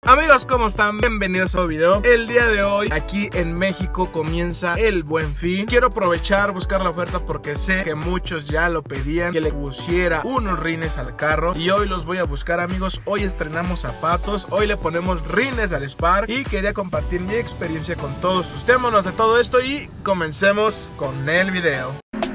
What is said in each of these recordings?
Amigos, ¿cómo están? Bienvenidos a un video. El día de hoy, aquí en México, comienza el Buen Fin. Quiero aprovechar, buscar la oferta porque sé que muchos ya lo pedían, que le pusiera unos rines al carro. Y hoy los voy a buscar, amigos. Hoy estrenamos zapatos, hoy le ponemos rines al Spark. Y quería compartir mi experiencia con todos. Gustémonos de todo esto y comencemos con el video.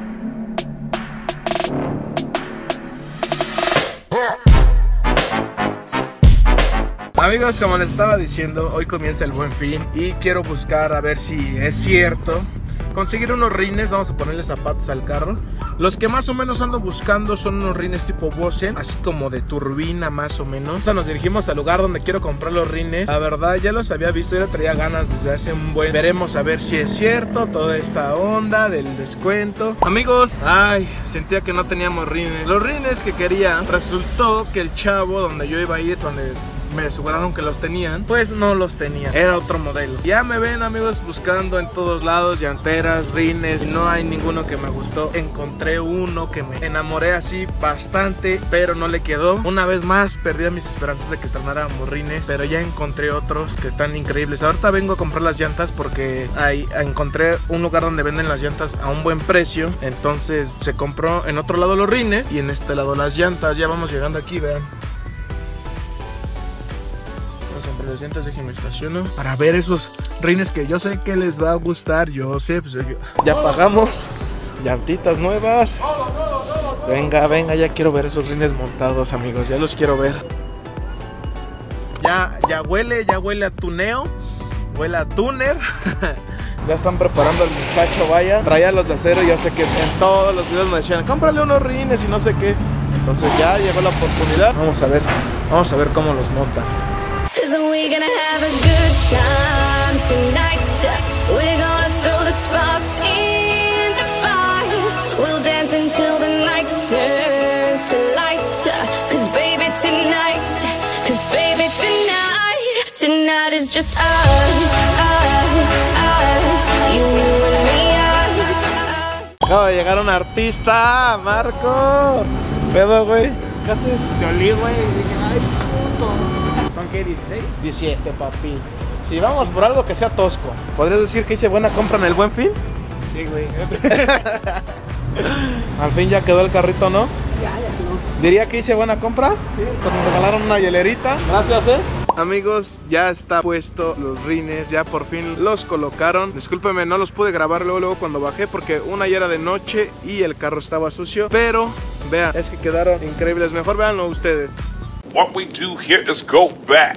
Amigos, como les estaba diciendo, hoy comienza el Buen Fin y quiero buscar a ver si es cierto conseguir unos rines. Vamos a ponerle zapatos al carro. Los que más o menos ando buscando son unos rines tipo Bose, así como de turbina más o menos. O sea, nos dirigimos al lugar donde quiero comprar los rines. La verdad ya los había visto, ya traía ganas desde hace un buen. Veremos a ver si es cierto toda esta onda del descuento. Amigos, ay, sentía que no teníamos rines. Los rines que quería, resultó que el chavo donde yo iba a ir, donde me aseguraron que los tenían, pues no los tenían, era otro modelo. Ya me ven, amigos, buscando en todos lados llanteras, rines, y no hay ninguno que me gustó. Encontré uno que me enamoré así bastante, pero no le quedó. Una vez más perdí mis esperanzas de que estrenáramos rines, pero ya encontré otros que están increíbles. Ahorita vengo a comprar las llantas porque ahí encontré un lugar donde venden las llantas a un buen precio. Entonces se compró en otro lado los rines y en este lado las llantas. Ya vamos llegando aquí, vean. Déjenme estaciono para ver esos rines que yo sé que les va a gustar. Yo sé, pues ya pagamos. Llantitas nuevas. Venga, venga, ya quiero ver esos rines montados, amigos. Ya los quiero ver. Ya huele a tuneo. Huele a tuner. Ya están preparando al muchacho, vaya. Traía los de acero, yo sé que en todos los videos me decían, cómprale unos rines y no sé qué. Entonces ya llegó la oportunidad. Vamos a ver cómo los montan. Cause we're gonna have a good time tonight. We're gonna throw the sparks in the fire. We'll dance until the night turns to light. Cause baby tonight is just us, you and me, us. Acaba de llegar un artista, Marco. ¿Pedo, güey? ¿Qué haces? Te olí, güey, y dije, ay, puto. ¿Son qué, 16? 17, papi. Si vamos por algo que sea tosco. ¿Podrías decir que hice buena compra en el Buen Fin? Sí, güey. Al fin ya quedó el carrito, ¿no? Ya quedó. ¿Diría que hice buena compra? Sí. Cuando me regalaron una hielerita. Gracias, Amigos, ya está puesto los rines, ya por fin los colocaron. Discúlpeme, no los pude grabar luego cuando bajé porque una ya era de noche y el carro estaba sucio. Pero, vean, es que quedaron increíbles. Mejor véanlo ustedes. What we do here is go back.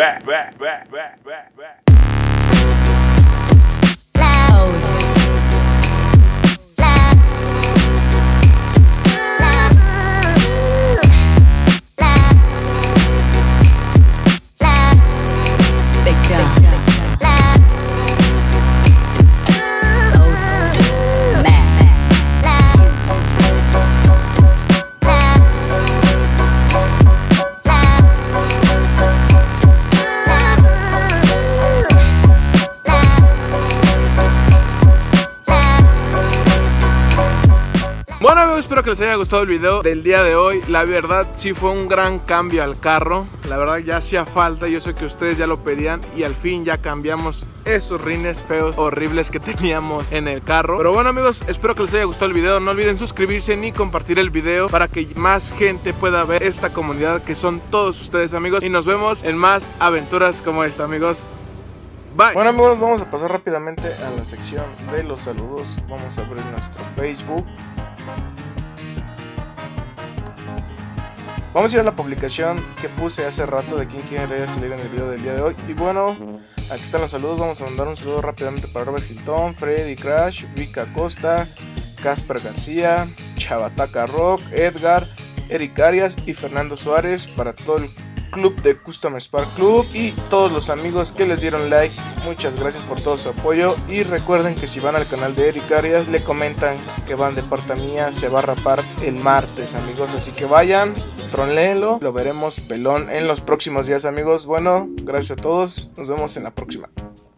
Bueno, amigos, espero que les haya gustado el video del día de hoy. La verdad sí fue un gran cambio al carro. La verdad ya hacía falta, yo sé que ustedes ya lo pedían y al fin ya cambiamos esos rines feos, horribles que teníamos en el carro. Pero bueno, amigos, espero que les haya gustado el video. No olviden suscribirse ni compartir el video para que más gente pueda ver esta comunidad que son todos ustedes, amigos. Y nos vemos en más aventuras como esta, amigos. Bye. Bueno, amigos, vamos a pasar rápidamente a la sección de los saludos. Vamos a abrir nuestro Facebook. Vamos a ir a la publicación que puse hace rato de quién quiere salir en el video del día de hoy. Y bueno, aquí están los saludos. Vamos a mandar un saludo rápidamente para Robert Hilton, Freddy Crash, Vika Costa, Casper García, Chavataca Rock, Edgar, Eric Arias y Fernando Suárez. Para todo el club de Custom Spark Club y todos los amigos que les dieron like, muchas gracias por todo su apoyo. Y recuerden que si van al canal de Eric Arias, le comentan que van de parte mía, se va a rapar el martes, amigos, así que vayan, tronléenlo, lo veremos pelón en los próximos días, amigos. Bueno, gracias a todos, nos vemos en la próxima.